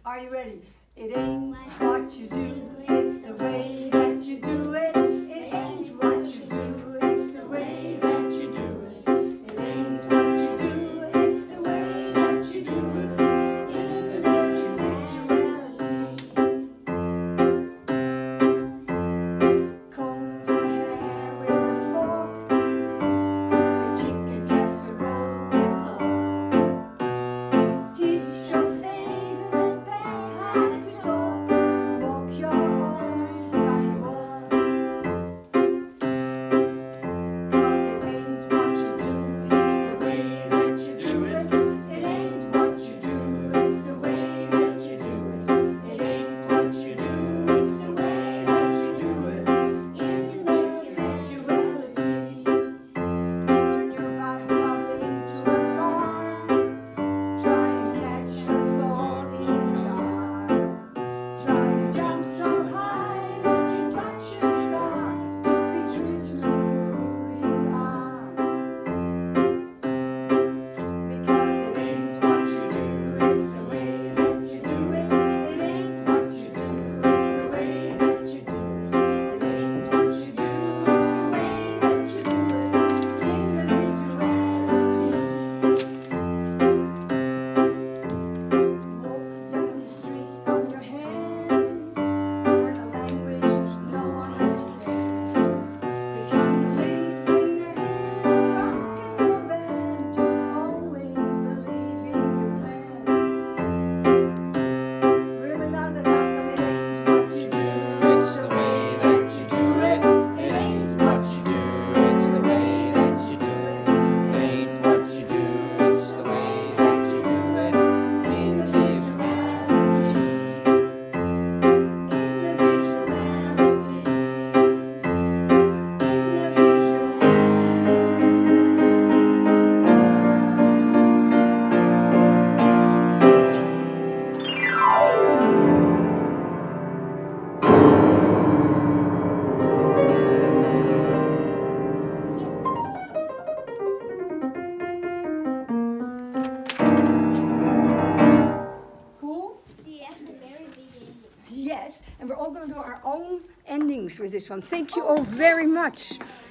Are you ready? It ain't what you do, it's the way that you do it. It ain't what you do, it's the way that you do it. It ain't what you do, it's the way that you do it. Individuality. Comb your hair with a fork. Cook a chicken casserole with love. Teach your favorite pet how to talk. Walk your own funny walk. 'Cause it ain't what you do, it's the way that you do it. It ain't what you do, it's the way that you do it. It ain't what you do, it's the way that you do it. Individuality. Turn your bathtub into a bar. Try and catch your thought in a jar. Try and jump so high that you touch your star. Just be true to who you are. Because it ain't what you do, it's the way that you do it. It ain't what you do, it's the way that you do it. It ain't what you do, it's the way that you do it. Individuality. Walk down the streets on your hands. Learn a language no one understands. Become the lead singer in a rock and roll band. Just always believe in your plans. Really loud and fast, and it ain't what you do, it's the way that you do it. It ain't what you do, it's the way that you do it. It ain't what you do, it's the way that you do it. Individuality. Individuality. Cool? Yeah, the very beginning. Yes, and we're all going to do our own endings with this one. Thank you all very much.